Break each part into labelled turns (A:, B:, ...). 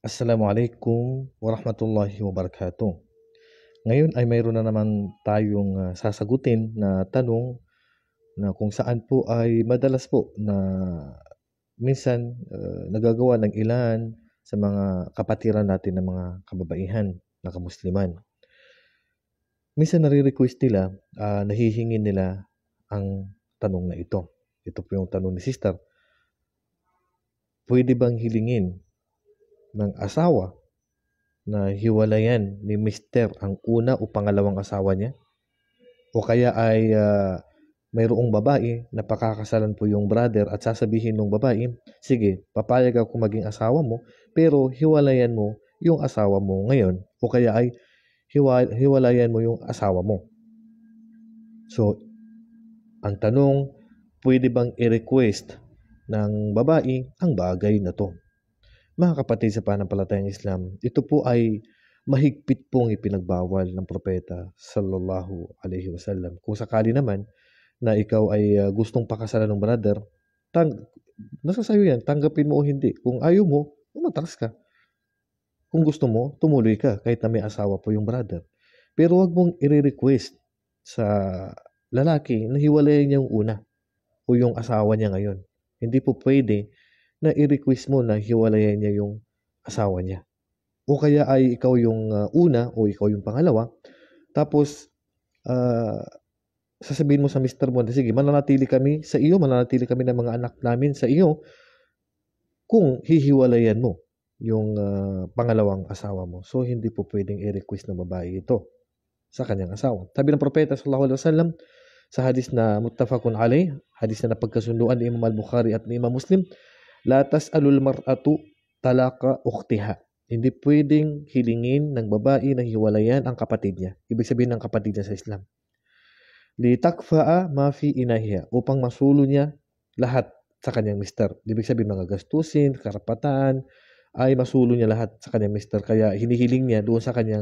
A: Assalamualaikum warahmatullahi wabarakatuh. Ngayon ay mayroon na naman tayong sasagutin na tanong na kung saan po ay madalas po na minsan nagagawa ng ilan sa mga kapatiran natin ng mga kababaihan na kamusliman. Minsan nare-request nila, nahihingin nila ang tanong na ito. Ito po yung tanong ni sister. Pwede bang hilingin ng asawa na hiwalayan ni Mister ang una o pangalawang asawa niya? O kaya ay mayroong babae na pakakasalan po yung brother at sasabihin ng babae, sige, papayag ako maging asawa mo, pero hiwalayan mo yung asawa mo ngayon. O kaya ay hiwalayan mo yung asawa mo. So, ang tanong, pwede bang i-request ng babae ang bagay na to? Mga kapatid sa pananampalatayang Islam, ito po ay mahigpit pong ipinagbawal ng propeta sallallahu alaihi wasallam. Kung sakali naman na ikaw ay gustong pakasalan ng brother, nasa sayo yan, tanggapin mo o hindi. Kung ayaw mo, umatras ka. Kung gusto mo, tumuloy ka kahit na may asawa po yung brother. Pero wag mong i-request sa lalaki na hiwalayan niya yung una o yung asawa niya ngayon. Hindi po pwede na i-request mo na hiwalayan niya yung asawa niya. O kaya ay ikaw yung una o ikaw yung pangalawa. Tapos, sasabihin mo sa mister mo, sige, mananatili kami sa iyo, mananatili kami ng mga anak namin sa iyo kung hihiwalayan mo yung pangalawang asawa mo. So, hindi po pwedeng i-request ng babae ito sa kanyang asawa. Sabi ng propeta sallallahu alaihi wasallam sa hadis na muttafaqun alayh, hadis na napagkasunduan ni Imam al-Bukhari at ni Imam Muslim, la tas'alul mar'atu talaqa ukhtiha. Hindi pwedeng hilingin ng babae na hiwalayan ang kapatid niya. Ibig sabihin ng kapatid niya sa Islam. Li takfa'a ma fi inahiya, upang masulo niya lahat sa kanyang mister. Ibig sabihin mga gastusin, karapatan, ay masulo niya lahat sa kanyang mister. Kaya hinihiling niya doon sa kanyang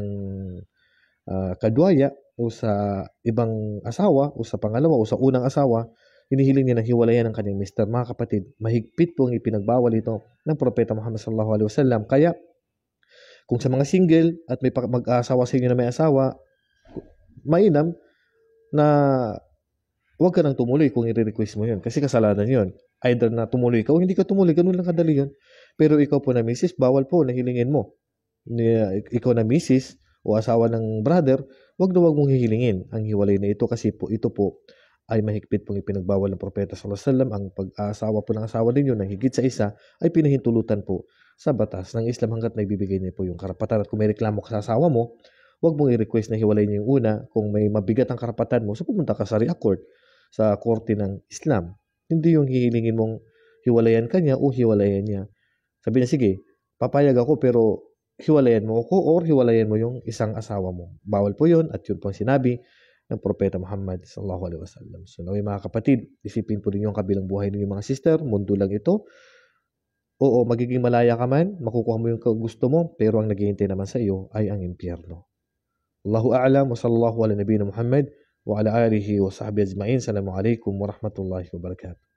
A: kadwaya o sa ibang asawa o sa pangalawa o sa unang asawa, hinihiling niya na hiwalayan ang kanyang mister. Mga kapatid, mahigpit po ang ipinagbawal ito ng Propeta Muhammad sallallahu alaihi wasallam. Kaya kung sa mga single at may mag-asawa sa inyo na may asawa, mainam na huwag ka nang tumuloy kung i-request mo yun. Kasi kasalanan yun. Either na tumuloy ka o hindi ka tumuloy. Ganun lang kadali yun. Pero ikaw po na misis, bawal po na hilingin mo. Ikaw na misis o asawa ng brother, wag mong hihilingin ang hiwalay na ito kasi po ito po ay mahigpit pong ipinagbawal ng Propeta sallallahu alaihi wasallam. Ang pag-aasawa po ng asawa ninyo na higit sa isa ay pinahintulutan po sa batas ng Islam hanggat naibibigay niya po yung karapatan. At kung may reklamo ka sa asawa mo, wag mong i-request na hiwalay niya yung una. Kung may mabigat ang karapatan mo, so pumunta ka sa Sharia court, sa korte ng Islam. Hindi yung hihilingin mong hiwalayan ka niya o hiwalayan niya. Sabi na, sige, papayag ako pero hiwalayan mo ako or hiwalayan mo yung isang asawa mo. Bawal po yun at yun po ang sinabi ng Propeta Muhammad sallallahu alaihi wasallam. So, naway mga kapatid, isipin po ninyo ang kabilang buhay ninyo mga sister, mundo lang ito. Oo, magiging malaya ka man, makukuha mo yung gusto mo, pero ang naghihintay naman sa iyo ay ang impyerno. Allahu a'lam wa sallallahu ala nabiyina Muhammad wa ala alihi wa sahbihi ajma'in. Assalamu alaikum warahmatullahi wabarakatuh.